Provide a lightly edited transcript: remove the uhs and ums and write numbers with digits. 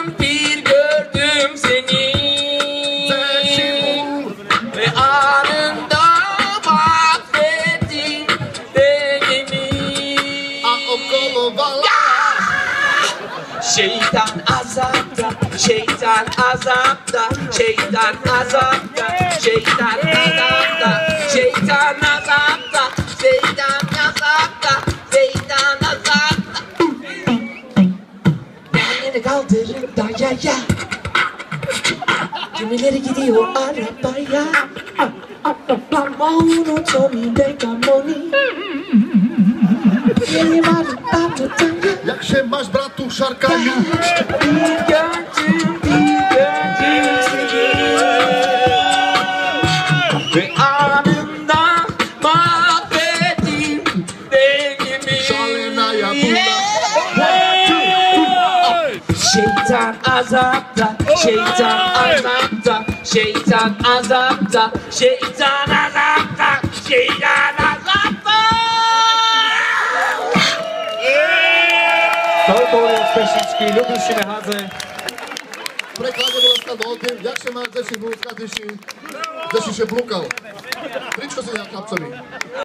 bir gördüm seni ve anında mahvettin beni. Şeytan azapta, şeytan azapta, şeytan azapta, şeytan azapta, şeytan azapta, şeytan azapta, şeytan azapta. Kendini kaldırın dayaya, kimileri gidiyor arabaya. Monotonide gamoni. Jak się masz, bratu, szarkaju? Bir gördüm seni ve anında mahvettin beni. Szalona jabłona. Şeytan azapta, şeytan azapta, şeytan azapta, şeytan azapta, şeytan azapta. Toľko uliec Pešičky, Ľubuši Mehadze. Prekladně bylo snad o tím, jak se máš, Zeši, Bůzka, Tyši, Zeši se blukal. Tričko si nějak chlapcovi.